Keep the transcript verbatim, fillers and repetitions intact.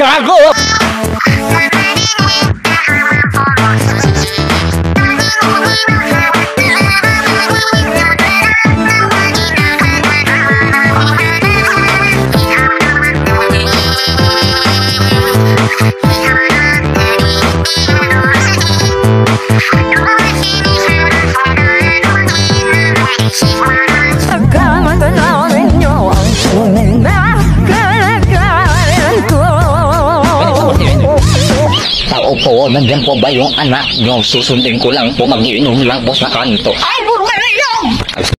Gago! Tao po, nandiyan po ba yung anak nyo? Susundin ko lang po, mag-iinom lang po sa kanto. Ay,